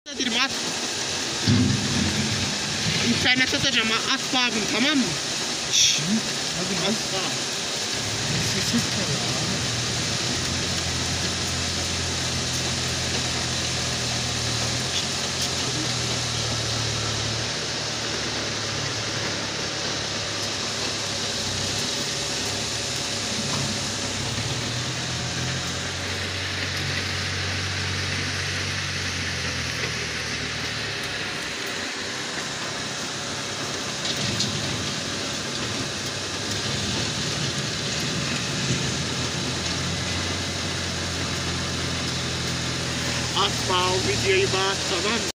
Dedim at. İnternet atacağım, at bağım, tamam mı? Şşş. Hadi At bağ. ses var ya. At bağ, videoyu bağ, tamam mı?